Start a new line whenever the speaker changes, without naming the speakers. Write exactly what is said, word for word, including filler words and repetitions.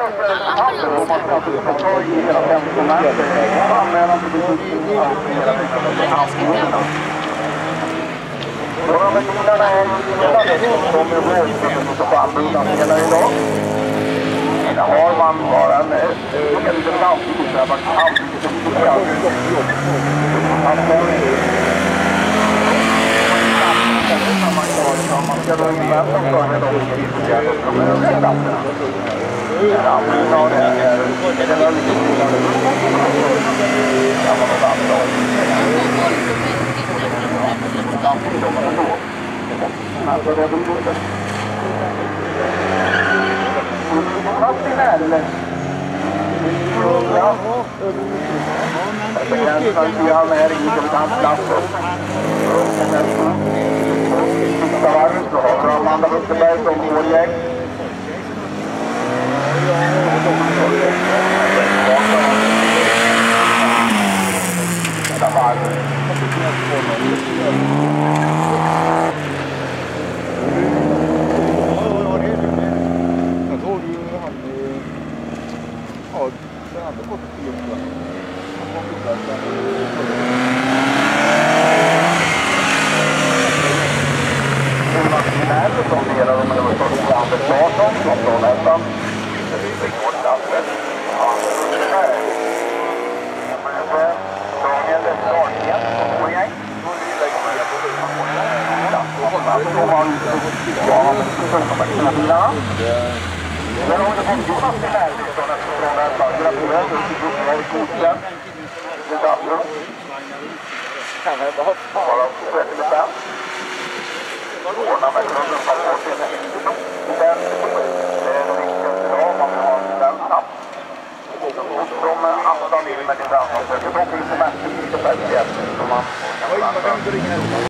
Där har man bara en liten framtid där man kan diskutera. Man ska då invänta för att de ska diskutera de övriga platserna. Ja, men det är det väl lite stora. Ja, vad det var. Alltså det blir inte. Nationell. Ja. Det kan vi ha med i debutantklasser. Sista varvet så har vi Amanda Wutterberg från Årjäng. Sista varvet. Den hade fått till upp den. Han kom vidare sen. Martin Erle som delar om det var första Anders Larsson från Trollhättan. Det är rekordklasset. Daniel Larsson från Årjäng. Då har han första men om det kommer till Martin Erle från Trollhättan. Gratulerar till Gunnar Kosen. Det är Daffrum. Kan jag inte hoppa. Bara trettiofem. Ordna med kunden som får sin den det är det viktigaste idag. Man vill ha den snabbt. De åtta mil med din framför. Det finns en märke lite färdigt som man kan